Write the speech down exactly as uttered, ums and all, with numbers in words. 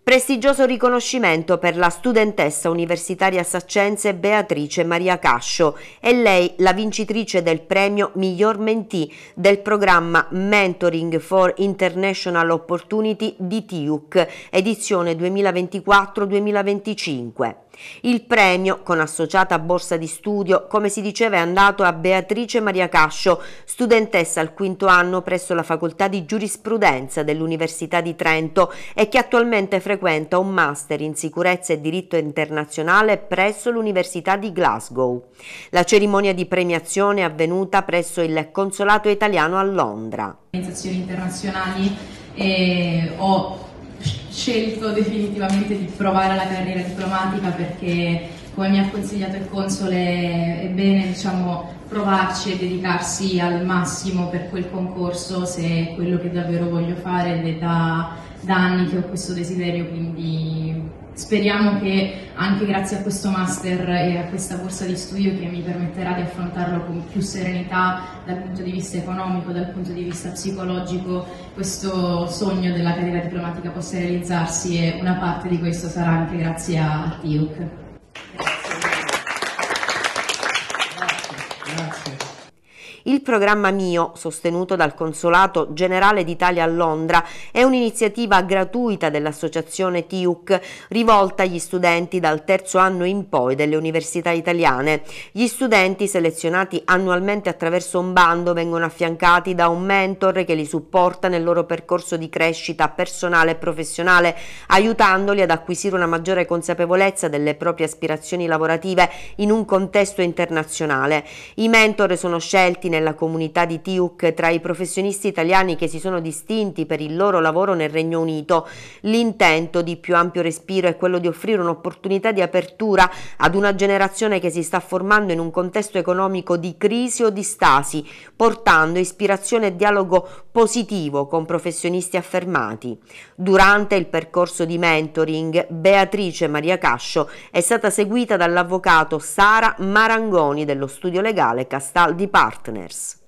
Prestigioso riconoscimento per la studentessa universitaria saccense Beatrice Maria Cascio. È lei la vincitrice del premio Miglior Mentee del programma Mentoring for International Opportunity di T I U C, edizione duemilaventiquattro duemilaventicinque. Il premio, con associata borsa di studio, come si diceva, è andato a Beatrice Maria Cascio, studentessa al quinto anno presso la facoltà di giurisprudenza dell'Università di Trento e che attualmente frequenta un master in sicurezza e diritto internazionale presso l'Università di Glasgow. La cerimonia di premiazione è avvenuta presso il consolato italiano a Londra. Organizzazioni internazionali e ho scelto definitivamente di provare la carriera diplomatica perché, come mi ha consigliato il console, è bene, diciamo, provarci e dedicarsi al massimo per quel concorso se è quello che davvero voglio fare, ed è da, da anni che ho questo desiderio, quindi speriamo che anche grazie a questo master e a questa borsa di studio, che mi permetterà di affrontarlo con più serenità dal punto di vista economico, dal punto di vista psicologico, questo sogno della carriera diplomatica possa realizzarsi, e una parte di questo sarà anche grazie a T I U C. Il programma Mio, sostenuto dal Consolato Generale d'Italia a Londra, è un'iniziativa gratuita dell'associazione T I U C rivolta agli studenti dal terzo anno in poi delle università italiane. Gli studenti, selezionati annualmente attraverso un bando, vengono affiancati da un mentor che li supporta nel loro percorso di crescita personale e professionale, aiutandoli ad acquisire una maggiore consapevolezza delle proprie aspirazioni lavorative in un contesto internazionale. I mentor sono scelti nella comunità di T I U C tra i professionisti italiani che si sono distinti per il loro lavoro nel Regno Unito. L'intento di più ampio respiro è quello di offrire un'opportunità di apertura ad una generazione che si sta formando in un contesto economico di crisi o di stasi, portando ispirazione e dialogo positivo con professionisti affermati. Durante il percorso di mentoring, Beatrice Maria Cascio è stata seguita dall'avvocato Sara Marangoni dello studio legale Castaldi Partners.